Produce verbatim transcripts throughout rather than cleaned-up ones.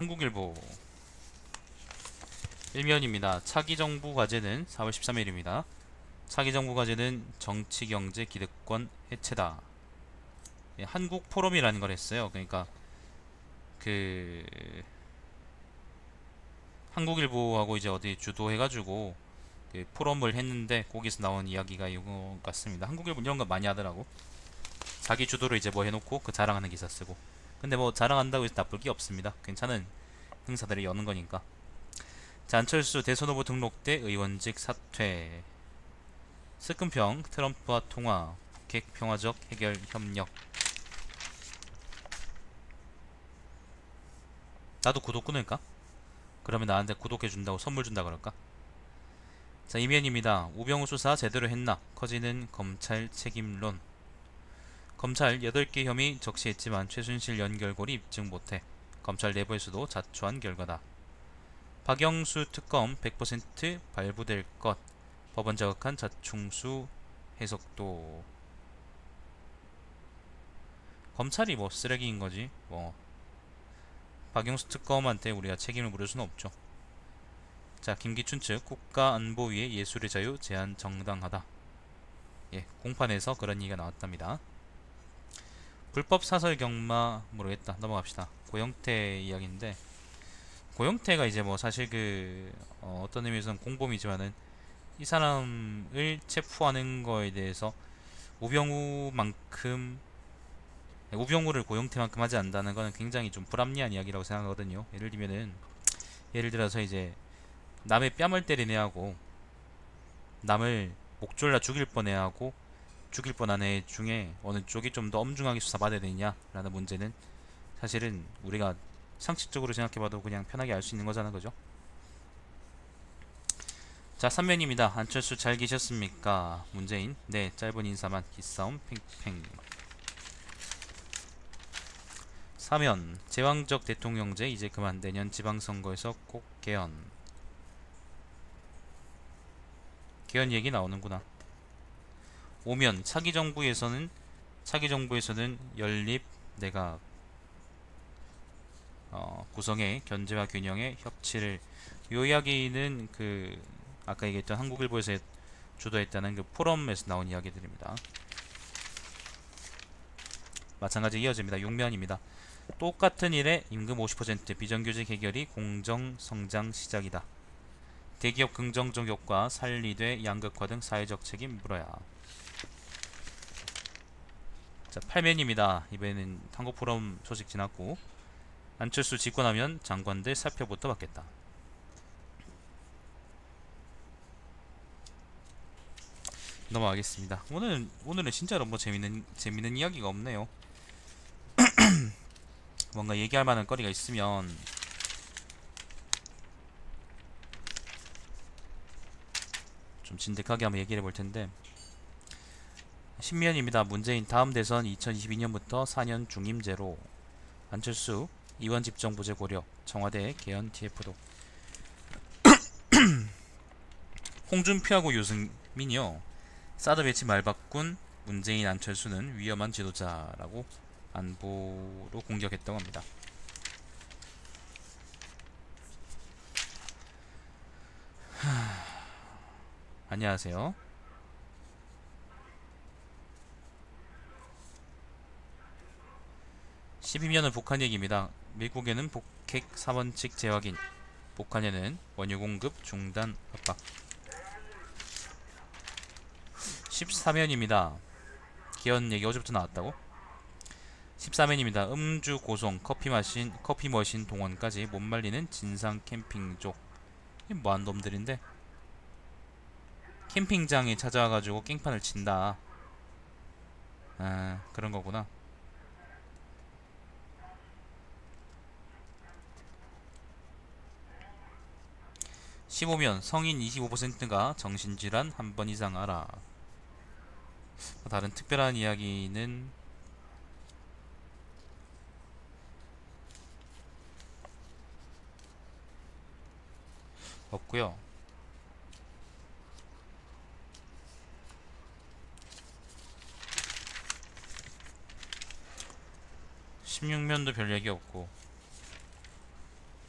한국일보 일면입니다. 차기 정부 과제는 사월 십삼일입니다. 차기 정부 과제는 정치, 경제, 기득권 해체다. 예, 한국 포럼이라는 걸 했어요. 그러니까 그 한국일보하고 이제 어디 주도해가지고 그 포럼을 했는데 거기서 나온 이야기가 이거 같습니다. 한국일보 이런 거 많이 하더라고. 자기 주도로 이제 뭐 해놓고 그 자랑하는 기사 쓰고. 근데 뭐 자랑한다고 해서 나쁠 게 없습니다. 괜찮은 행사들이 여는 거니까. 자, 안철수 대선 후보 등록대 의원직 사퇴. 스금평 트럼프와 통화. 북핵 평화적 해결 협력. 나도 구독 끊을까? 그러면 나한테 구독해준다고 선물 준다 그럴까? 자, 이면입니다. 우병우 수사 제대로 했나? 커지는 검찰 책임론. 검찰 여덟 개 혐의 적시했지만 최순실 연결고리 입증 못해. 검찰 내부에서도 자초한 결과다. 박영수 특검 백 퍼센트 발부될 것. 법원 자극한 자충수 해석도. 검찰이 뭐 쓰레기인 거지. 뭐 박영수 특검한테 우리가 책임을 물을 수는 없죠. 자, 김기춘 측 국가안보위의 예술의 자유 제한 정당하다. 예, 공판에서 그런 얘기가 나왔답니다. 불법 사설 경마 모르겠다. 넘어갑시다. 고영태 이야기인데, 고영태가 이제 뭐 사실 그 어, 어떤 의미에서는 공범이지만은 이 사람을 체포하는 거에 대해서 우병우만큼 우병우를 고영태만큼 하지 않는다는 거는 굉장히 좀 불합리한 이야기라고 생각하거든요. 예를 들면은 예를 들어서 이제 남의 뺨을 때리네 하고 남을 목 졸라 죽일 뻔해 하고 죽일 뻔한 애 중에 어느 쪽이 좀 더 엄중하게 수사받아야 되느냐라는 문제는 사실은 우리가 상식적으로 생각해봐도 그냥 편하게 알 수 있는 거잖아, 그죠? 자, 삼 면입니다. 안철수 잘 계셨습니까? 문재인. 네, 짧은 인사만. 기싸움 팽팽. 사 면 제왕적 대통령제 이제 그만. 내년 지방선거에서 꼭 개헌. 개헌 얘기 나오는구나. 오 면 차기 정부에서는 차기 정부에서는 연립 내각 어, 구성의 견제와 균형의 협치를. 요 이야기는 그 아까 얘기했던 한국일보에서 주도했다는 그 포럼에서 나온 이야기들입니다. 마찬가지 이어집니다. 육 면입니다. 똑같은 일에 임금 오십 퍼센트 비정규직 해결이 공정 성장 시작이다. 대기업 긍정적 효과, 살리되 양극화 등 사회적 책임 물어야. 자, 팔 면입니다. 이번에는 한국 포럼 소식 지났고, 안철수 집권하면 장관들 사표부터 받겠다. 넘어가겠습니다. 오늘은 오늘은 진짜로 뭐 재밌는 재밌는 이야기가 없네요. 뭔가 얘기할 만한 거리가 있으면 좀 진득하게 한번 얘기를 해볼 텐데. 신면입니다. 문재인 다음 대선 이천이십이 년부터 사 년 중임제로. 안철수 이원 집정부제 고려. 청와대 개헌 티에프도. 홍준표하고 유승민이요. 사드 배치 말바꾼 문재인 안철수는 위험한 지도자라고 안보로 공격했다고 합니다. 안녕하세요. 십이 면은 북한 얘기입니다. 미국에는 북핵 삼원칙 재확인. 북한에는 원유 공급 중단 협박. 십사 면입니다. 개헌 얘기 어제부터 나왔다고? 십사 면입니다. 음주 고송, 커피 마신, 커피 머신 동원까지 못 말리는 진상 캠핑족. 이 뭐한 놈들인데? 캠핑장에 찾아와가지고 깽판을 친다. 아, 그런 거구나. 십오 면 성인 이십오 퍼센트가 정신질환 한 번 이상 알아. 다른 특별한 이야기는 없고요. 십육 면도 별 얘기 없고.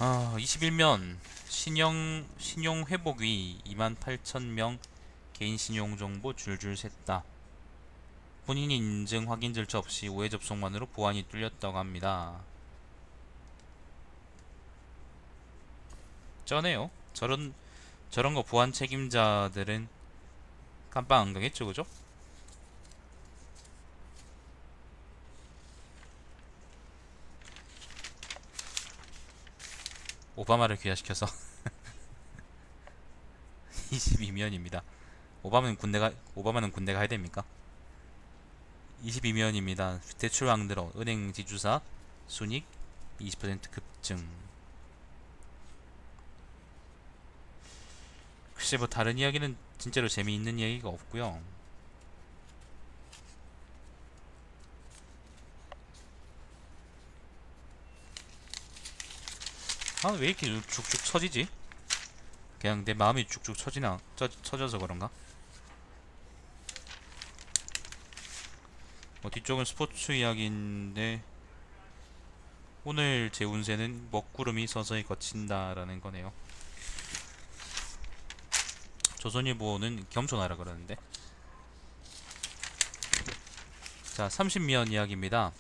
아, 이십일 면 신용 신용 회복위 이만 팔천 명 개인 신용 정보 줄줄 샜다. 본인 인증 확인 절차 없이 오해 접속만으로 보안이 뚫렸다고 합니다. 쩌네요. 저런 저런 거 보안 책임자들은 깜빡 안 가겠죠, 그죠? 오바마를 귀화시켜서 이십이 면입니다. 오바마는 군대가 오바마는 군대 가야 됩니까? 이십이 면입니다. 대출 왕들어 은행 지주사 순익 이십 퍼센트 급증. 글쎄 뭐 다른 이야기는 진짜로 재미있는 얘기가 없고요. 아 왜 이렇게 쭉쭉 처지지? 그냥 내 마음이 쭉쭉 처지나 처, 처져서 그런가? 뭐 뒤쪽은 스포츠 이야기인데 오늘 제 운세는 먹구름이 서서히 거친다라는 거네요. 조선일보는 겸손하라 그러는데. 자, 삼십 면 이야기입니다.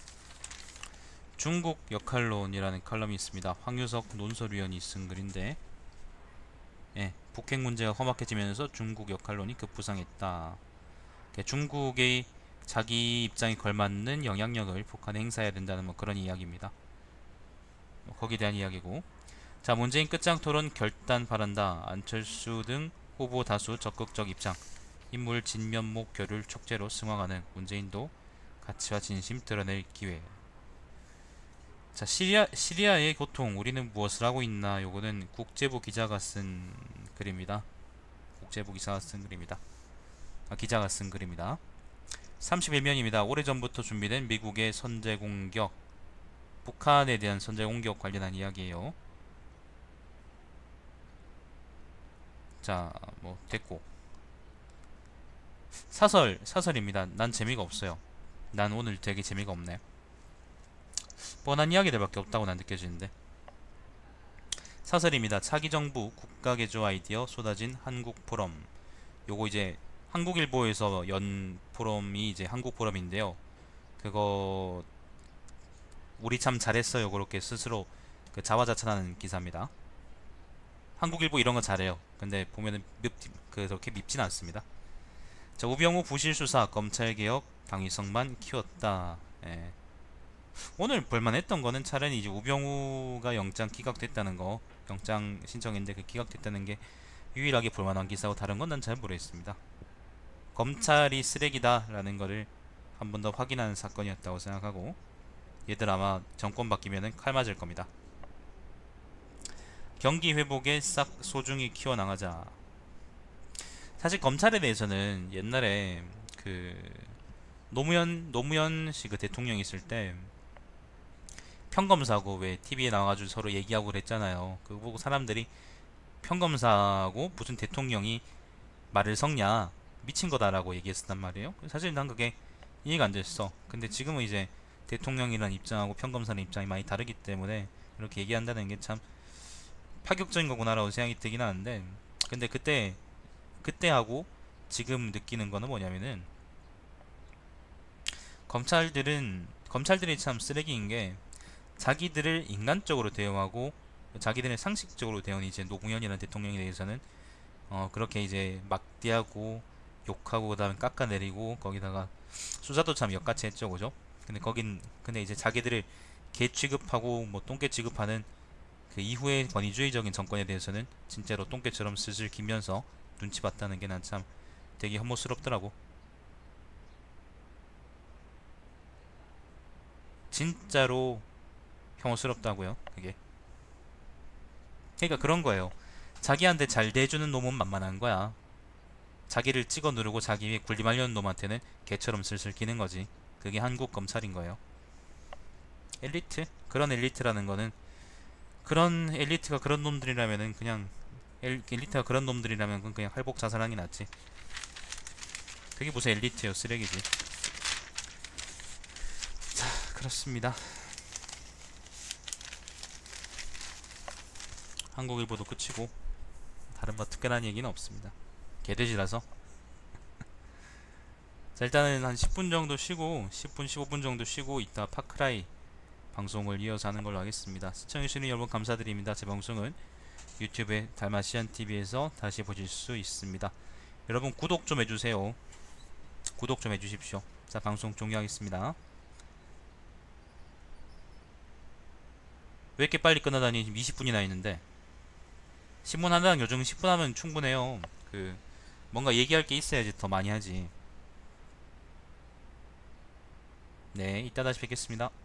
중국 역할론이라는 칼럼이 있습니다. 황유석 논설위원이 쓴 글인데, 예, 북핵 문제가 험악해지면서 중국 역할론이 급부상했다. 중국의 자기 입장에 걸맞는 영향력을 북한에 행사해야 된다는 뭐 그런 이야기입니다. 뭐 거기에 대한 이야기고. 자, 문재인 끝장 토론 결단 바란다. 안철수 등 후보 다수 적극적 입장. 인물 진면목 교류를 촉재로 승화하는 문재인도 가치와 진심 드러낼 기회. 자, 시리아, 시리아의 고통, 우리는 무엇을 하고 있나? 요거는 국제부 기자가 쓴 글입니다. 국제부 기자가 쓴 글입니다. 아, 기자가 쓴 글입니다. 삼십일 면입니다. 오래전부터 준비된 미국의 선제 공격, 북한에 대한 선제 공격 관련한 이야기예요. 자, 뭐 됐고. 사설, 사설입니다. 난 재미가 없어요. 난 오늘 되게 재미가 없네. 뻔한 이야기들밖에 없다고 난 느껴지는데. 사설입니다. 차기 정부 국가 개조 아이디어 쏟아진 한국 포럼. 요거 이제 한국일보에서 연 포럼이 이제 한국 포럼인데요. 그거 우리 참 잘했어요. 그렇게 스스로 그 자화자찬하는 기사입니다. 한국일보 이런 거 잘해요. 근데 보면은 밉, 그렇게 밉진 않습니다. 자, 우병우 부실 수사 검찰개혁 당위성만 키웠다. 예. 오늘 볼만했던 거는 차라리 이제 우병우가 영장 기각됐다는 거, 영장 신청했는데 그 기각됐다는 게 유일하게 볼만한 기사고 다른 건 난 잘 모르겠습니다. 검찰이 쓰레기다라는 거를 한 번 더 확인하는 사건이었다고 생각하고, 얘들 아마 정권 바뀌면은 칼 맞을 겁니다. 경기 회복에 싹 소중히 키워나가자. 사실 검찰에 대해서는 옛날에 그 노무현 노무현 씨 그 대통령 있을 때 평검사고 왜 티비에 나와가지고 서로 얘기하고 그랬잖아요. 그거 보고 사람들이 평검사고 무슨 대통령이 말을 섞냐, 미친 거다라고 얘기했었단 말이에요. 사실 난 그게 이해가 안 됐어. 근데 지금은 이제 대통령이라는 입장하고 평검사는 입장이 많이 다르기 때문에 이렇게 얘기한다는 게 참 파격적인 거구나라고 생각이 들긴 하는데, 근데 그때 그때하고 지금 느끼는 거는 뭐냐면은 검찰들은 검찰들이 참 쓰레기인 게 자기들을 인간적으로 대응하고 자기들의 상식적으로 대응하는 이제 노무현이라는 대통령에 대해서는 어 그렇게 이제 막대하고 욕하고 그다음에 깎아내리고 거기다가 수사도 참 역같이 했죠, 그죠? 근데 거긴 근데 이제 자기들을 개 취급하고 뭐 똥개 취급하는 그 이후의 권위주의적인 정권에 대해서는 진짜로 똥개처럼 슬슬 기면서 눈치 봤다는 게 난 참 되게 혐오스럽더라고. 진짜로 혐오스럽다고요, 그게. 그러니까 그런 거예요. 자기한테 잘 대해주는 놈은 만만한 거야. 자기를 찍어 누르고 자기 위에 군림하려는 놈한테는 개처럼 슬슬 기는 거지. 그게 한국 검찰인 거예요. 엘리트? 그런 엘리트라는 거는, 그런 엘리트가 그런 놈들이라면은 그냥 엘, 엘리트가 그런 놈들이라면 그냥 할복 자살하는 게 낫지. 그게 무슨 엘리트예요, 쓰레기지. 자, 그렇습니다. 한국일보도 끝이고 다른 뭐 특별한 얘기는 없습니다. 개돼지라서. 자, 일단은 한 십 분 정도 쉬고 십 분 십오 분 정도 쉬고 이따 파크라이 방송을 이어서 하는 걸로 하겠습니다. 시청해주시는 여러분 감사드립니다. 제 방송은 유튜브에 달마시안티비에서 다시 보실 수 있습니다. 여러분 구독 좀 해주세요. 구독 좀 해주십시오. 자, 방송 종료하겠습니다. 왜 이렇게 빨리 끝나다니. 지금 이십 분이나 있는데. 신문 하나당 요즘 십 분 하면 충분해요. 그 뭔가 얘기할 게 있어야지 더 많이 하지. 네, 이따 다시 뵙겠습니다.